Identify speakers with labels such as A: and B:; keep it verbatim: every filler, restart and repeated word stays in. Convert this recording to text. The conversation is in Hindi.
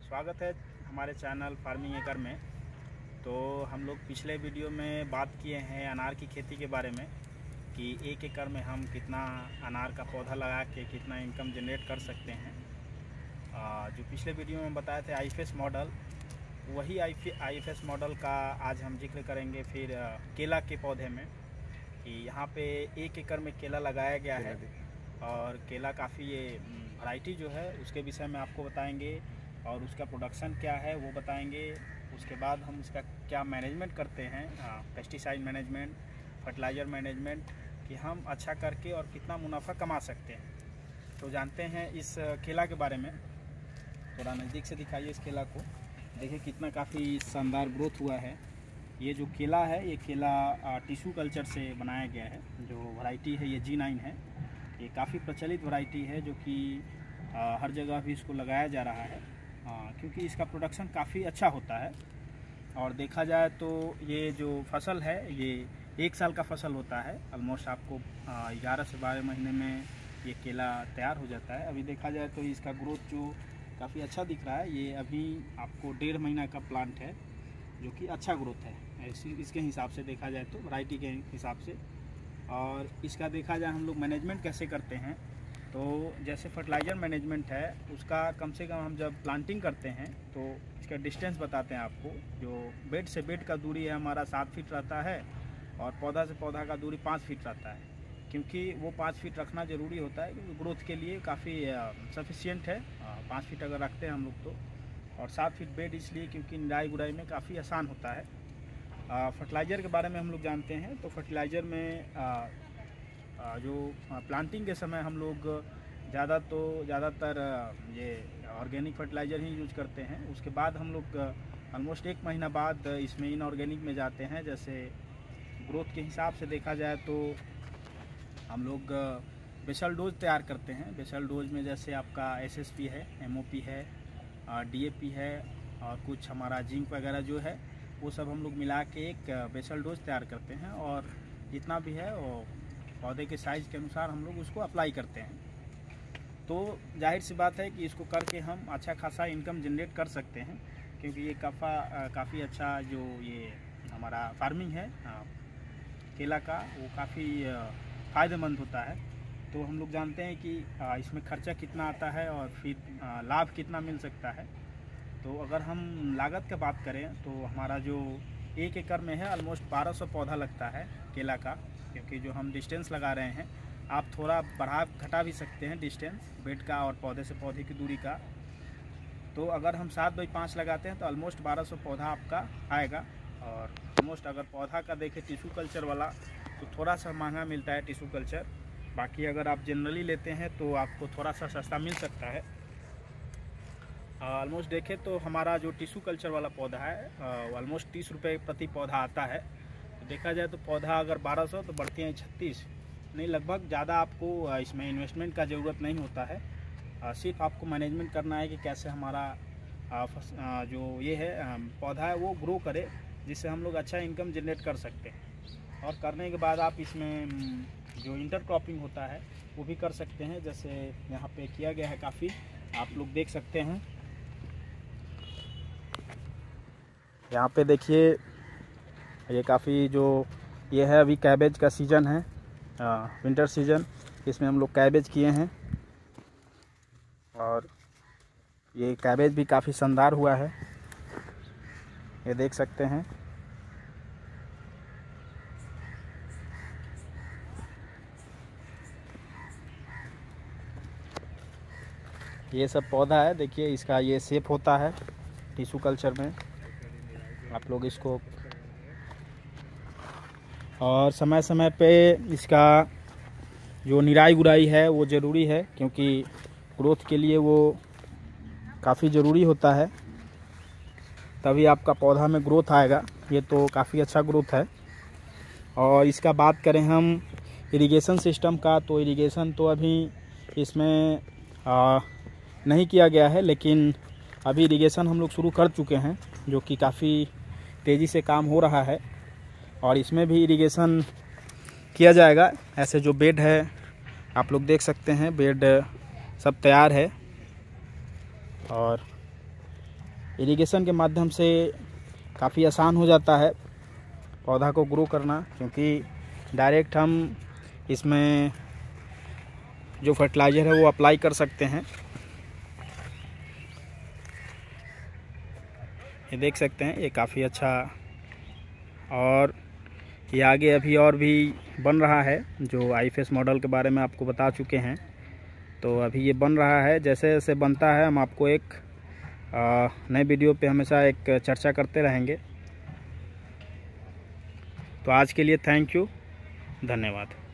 A: स्वागत है हमारे चैनल फार्मिंग एकर में। तो हम लोग पिछले वीडियो में बात किए हैं अनार की खेती के बारे में कि एक एकड़ में हम कितना अनार का पौधा लगा के कितना इनकम जनरेट कर सकते हैं। आ, जो पिछले वीडियो में बताए थे आई एफ एस मॉडल, वही आई एफ एस मॉडल का आज हम जिक्र करेंगे। फिर केला के पौधे में कि यहाँ पे एक एकड़ में केला लगाया गया है और केला काफ़ी ये वैरायटी जो है उसके विषय में आपको बताएंगे और उसका प्रोडक्शन क्या है वो बताएंगे। उसके बाद हम उसका क्या मैनेजमेंट करते हैं, पेस्टिसाइड मैनेजमेंट, फर्टिलाइज़र मैनेजमेंट, कि हम अच्छा करके और कितना मुनाफा कमा सकते हैं। तो जानते हैं इस केला के बारे में। थोड़ा नज़दीक से दिखाइए इस केला को, देखिए कितना काफ़ी शानदार ग्रोथ हुआ है। ये जो केला है ये केला टिश्यू कल्चर से बनाया गया है। जो वैरायटी है ये जी नाइन है। ये काफ़ी प्रचलित वैरायटी है जो कि हर जगह भी इसको लगाया जा रहा है आ, क्योंकि इसका प्रोडक्शन काफ़ी अच्छा होता है। और देखा जाए तो ये जो फसल है ये एक साल का फसल होता है। ऑलमोस्ट आपको ग्यारह से बारह महीने में ये केला तैयार हो जाता है। अभी देखा जाए तो इसका ग्रोथ जो काफ़ी अच्छा दिख रहा है, ये अभी आपको डेढ़ महीना का प्लांट है जो कि अच्छा ग्रोथ है इसी इसके हिसाब से देखा जाए तो, वैरायटी के हिसाब से। और इसका देखा जाए हम लोग मैनेजमेंट कैसे करते हैं, तो जैसे फर्टिलाइज़र मैनेजमेंट है उसका कम से कम हम जब प्लांटिंग करते हैं तो इसका डिस्टेंस बताते हैं आपको। जो बेड से बेड का दूरी है हमारा सात फीट रहता है और पौधा से पौधा का दूरी पाँच फीट रहता है, क्योंकि वो पाँच फीट रखना ज़रूरी होता है क्योंकि ग्रोथ के लिए काफ़ी सफिशियंट है। पाँच फीट अगर रखते हैं हम लोग तो, और सात फीट बेड इसलिए क्योंकि निराई गुड़ाई में काफ़ी आसान होता है। फर्टिलाइज़र के बारे में हम लोग जानते हैं तो फर्टिलाइज़र में आ, आ, जो प्लांटिंग के समय हम लोग ज़्यादा तो ज़्यादातर ये ऑर्गेनिक फर्टिलाइज़र ही यूज करते हैं। उसके बाद हम लोग ऑलमोस्ट एक महीना बाद इसमें इनऑर्गेनिक में जाते हैं। जैसे ग्रोथ के हिसाब से देखा जाए तो हम लोग बेसल डोज तैयार करते हैं। बेसल डोज में जैसे आपका एस एस पी है, एम ओ पी है, डी ए पी है और कुछ हमारा जिंक वगैरह जो है वो सब हम लोग मिला के एक बेसल डोज तैयार करते हैं और जितना भी है वो पौधे के साइज़ के अनुसार हम लोग उसको अप्लाई करते हैं। तो जाहिर सी बात है कि इसको करके हम अच्छा खासा इनकम जनरेट कर सकते हैं, क्योंकि ये काफ़ा काफ़ी अच्छा जो ये हमारा फार्मिंग है केला का वो काफ़ी फ़ायदेमंद होता है। तो हम लोग जानते हैं कि इसमें खर्चा कितना आता है और फिर लाभ कितना मिल सकता है। तो अगर हम लागत की बात करें तो हमारा जो एक एकड़ में है ऑलमोस्ट बारह सौ पौधा लगता है केला का, क्योंकि जो हम डिस्टेंस लगा रहे हैं आप थोड़ा बढ़ा घटा भी सकते हैं डिस्टेंस बेड का और पौधे से पौधे की दूरी का। तो अगर हम सात बाई पाँच लगाते हैं तो ऑलमोस्ट बारह सौ पौधा आपका आएगा। और ऑलमोस्ट अगर पौधा का देखें टिश्यू कल्चर वाला तो थोड़ा सा महंगा मिलता है टिश्यू कल्चर। बाकी अगर आप जनरली लेते हैं तो आपको थोड़ा सा सस्ता मिल सकता है। ऑलमोस्ट देखें तो हमारा जो टिश्यू कल्चर वाला पौधा है ऑलमोस्ट तीस रुपये प्रति पौधा आता है। तो देखा जाए तो पौधा अगर बारह सौ तो बढ़ते हैं छत्तीस, नहीं लगभग ज़्यादा आपको इसमें इन्वेस्टमेंट का ज़रूरत नहीं होता है। सिर्फ आपको मैनेजमेंट करना है कि कैसे हमारा जो ये है पौधा है वो ग्रो करे, जिससे हम लोग अच्छा इनकम जनरेट कर सकते हैं। और करने के बाद आप इसमें जो इंटर क्रॉपिंग होता है वो भी कर सकते हैं, जैसे यहाँ पे किया गया है काफ़ी, आप लोग देख सकते हैं। यहाँ पे देखिए ये काफ़ी जो ये है अभी कैबेज का सीज़न है, विंटर सीज़न, इसमें हम लोग कैबेज किए हैं और ये कैबेज भी काफ़ी शानदार हुआ है, ये देख सकते हैं। ये सब पौधा है, देखिए इसका ये शेप होता है टिश्यू कल्चर में। आप लोग इसको और समय समय पे इसका जो निराई गुड़ाई है वो ज़रूरी है, क्योंकि ग्रोथ के लिए वो काफ़ी ज़रूरी होता है, तभी आपका पौधा में ग्रोथ आएगा। ये तो काफ़ी अच्छा ग्रोथ है। और इसका बात करें हम इरिगेशन सिस्टम का, तो इरिगेशन तो अभी इसमें आ, नहीं किया गया है, लेकिन अभी इरिगेशन हम लोग शुरू कर चुके हैं जो कि काफ़ी तेज़ी से काम हो रहा है। और इसमें भी इरिगेशन किया जाएगा। ऐसे जो बेड है आप लोग देख सकते हैं, बेड सब तैयार है और इरिगेशन के माध्यम से काफ़ी आसान हो जाता है पौधा को ग्रो करना, क्योंकि डायरेक्ट हम इसमें जो फर्टिलाइज़र है वो अप्लाई कर सकते हैं। ये देख सकते हैं, ये काफ़ी अच्छा, और ये आगे अभी और भी बन रहा है। जो आईफेस मॉडल के बारे में आपको बता चुके हैं, तो अभी ये बन रहा है। जैसे जैसे बनता है हम आपको एक नए वीडियो पे हमेशा एक चर्चा करते रहेंगे। तो आज के लिए थैंक यू, धन्यवाद।